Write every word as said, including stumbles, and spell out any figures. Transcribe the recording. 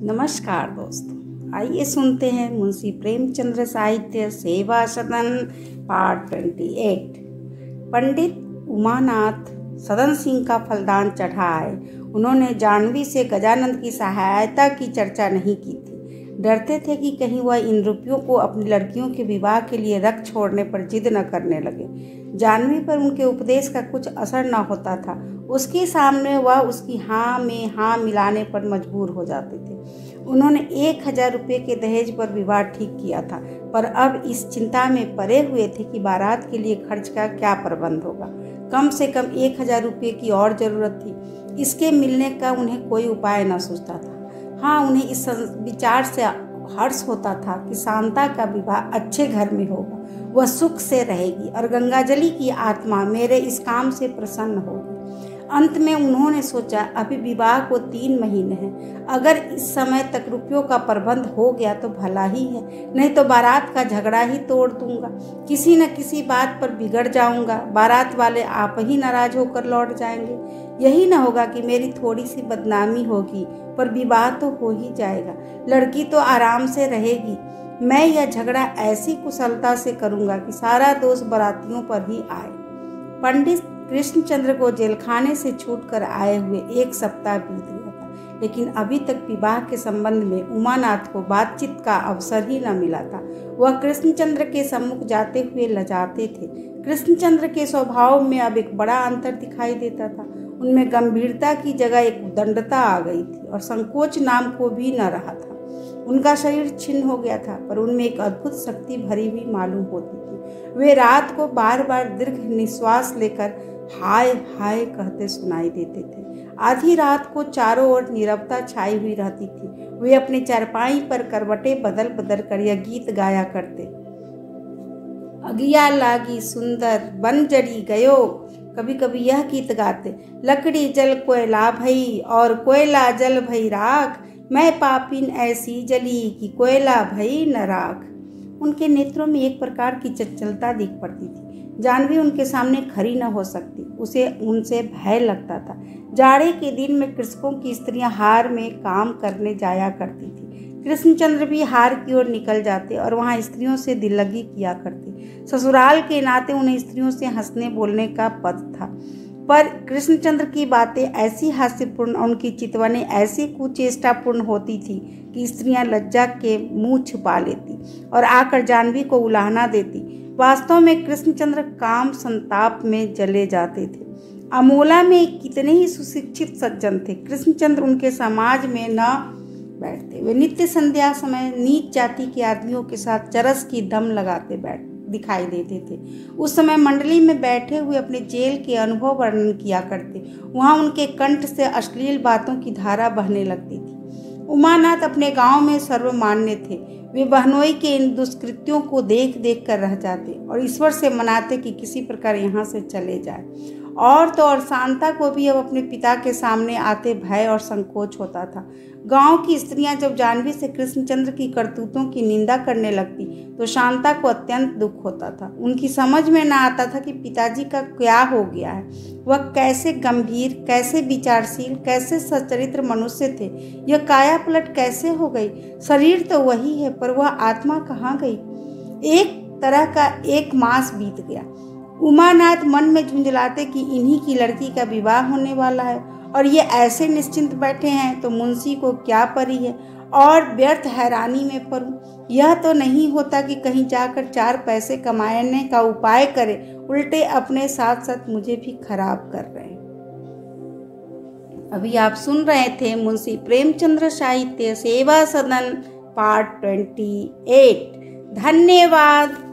नमस्कार दोस्तों, आइए सुनते हैं मुंशी प्रेमचंद्र साहित्य सेवा सदन पार्ट अट्ठाईस। पंडित उमानाथ सदन सिंह का फलदान चढ़ाए। उन्होंने जाह्नवी से गजानंद की सहायता की चर्चा नहीं की थी। डरते थे कि कहीं वह इन रुपयों को अपनी लड़कियों के विवाह के लिए रख छोड़ने पर जिद न करने लगे। जाह्नवी पर उनके उपदेश का कुछ असर न होता था। उसके सामने वह उसकी हाँ में हाँ मिलाने पर मजबूर हो जाते थे। उन्होंने एक हजार रुपये के दहेज पर विवाह ठीक किया था, पर अब इस चिंता में पड़े हुए थे कि बारात के लिए खर्च का क्या प्रबंध होगा। कम से कम एक हजार रुपये की और जरूरत थी। इसके मिलने का उन्हें कोई उपाय न सूझता था। हाँ, उन्हें इस विचार से हर्ष होता था कि शांता का विवाह अच्छे घर में होगा, वह सुख से रहेगी और गंगाजली की आत्मा मेरे इस काम से प्रसन्न होगी। अंत में उन्होंने सोचा, अभी विवाह को तीन महीने हैं। अगर इस समय तक रुपयों का प्रबंध हो गया तो भला ही है, नहीं तो बारात का झगड़ा ही तोड़ दूंगा। किसी न किसी बात पर बिगड़ जाऊंगा। बारात वाले आप ही नाराज होकर लौट जाएंगे। यही न होगा कि मेरी थोड़ी सी बदनामी होगी, पर विवाह तो हो ही जाएगा। लड़की तो आराम से रहेगी। मैं यह झगड़ा ऐसी कुशलता से करूंगा कि सारा दोष बारातियों पर ही आए। पंडित कृष्णचंद्र को जेलखाने से छूटकर आए हुए एक सप्ताह बीत गया था, लेकिन अभी तक विवाह के संबंध में उमानाथ को बातचीत का अवसर ही न मिला था। वह कृष्णचंद्र के सम्मुख जाते हुए लजाते थे। कृष्णचंद्र के स्वभाव में अब एक बड़ा अंतर दिखाई देता था। उनमें गंभीरता की जगह एक उद्दंडता आ गई थी और संकोच नाम को भी न रहा था। उनका शरीर छिन्न हो गया था, पर उनमें एक अद्भुत शक्ति भरी हुई मालूम होती थी। वे रात को बार बार दीर्घ निश्वास लेकर हाय हाय कहते सुनाई देते थे। आधी रात को चारों ओर नीरवता छाई हुई रहती थी। वे अपने चारपाई पर करवटें बदल बदल कर यह गीत गाया करते। अगिया लागी सुंदर बन जड़ी गयो। कभी कभी यह गीत गाते, लकड़ी जल कोयला भई और कोयला जल भई राख। मैं पापिन ऐसी जली कि कोयला भई न राख। उनके नेत्रों में एक प्रकार की चंचलता दिख पड़ती थी। जाह्नवी उनके सामने खड़ी न हो सकती। उसे उनसे भय लगता था। जाड़े के दिन में कृषकों की स्त्रियां हार में काम करने जाया करती थी। कृष्णचंद्र भी हार की ओर निकल जाते और वहां स्त्रियों से दिल लगी किया करते। ससुराल के नाते उन्हें स्त्रियों से हंसने बोलने का पद था, पर कृष्णचंद्र की बातें ऐसी हास्यपूर्ण, उनकी चितवनें ऐसी कुचेष्टापूर्ण होती थी कि स्त्रियां लज्जा के मुंह छुपा लेती और आकर जाह्नवी को उलाहना देती। वास्तव में कृष्णचंद्र काम संताप में जले जाते थे। अमोला में कितने ही सुशिक्षित सज्जन थे, कृष्णचंद्र उनके समाज में न बैठते। वे नित्य संध्या समय नीच जाति के आदमियों के साथ चरस की दम लगाते बैठ दिखाई देते थे। उस समय मंडली में बैठे हुए अपने जेल के अनुभव वर्णन किया करते। वहां उनके कंठ से अश्लील बातों की धारा बहने लगती थी। उमानाथ अपने गांव में सर्वमान्य थे। वे बहनोई के इन दुष्कृत्यों को देख देख कर रह जाते और ईश्वर से मनाते कि किसी प्रकार यहाँ से चले जाए। और तो और शांता को भी अब अपने पिता के सामने आते भय और संकोच होता था। गांव की स्त्रियां जब जाह्नवी से कृष्णचंद्र की करतूतों की निंदा करने लगती तो शांता को अत्यंत दुख होता था। उनकी समझ में न आता था कि पिताजी का क्या हो गया है। वह कैसे गंभीर, कैसे विचारशील, कैसे सच्चरित्र मनुष्य थे, यह काया पलट कैसे हो गई। शरीर तो वही है, पर वह आत्मा कहाँ गई। एक तरह का एक मास बीत गया। उमानाथ मन में झुंझलाते कि इन्हीं की लड़की का विवाह होने वाला है और ये ऐसे निश्चिंत बैठे हैं, तो मुंशी को क्या परी है। और व्यर्थ हैरानी में पड़ूं। यह तो नहीं होता कि कहीं जाकर चार पैसे कमाने का उपाय करे, उल्टे अपने साथ साथ मुझे भी खराब कर रहे हैं। अभी आप सुन रहे थे मुंशी प्रेमचंद्र साहित्य सेवा सदन पार्ट अट्ठाईस। धन्यवाद।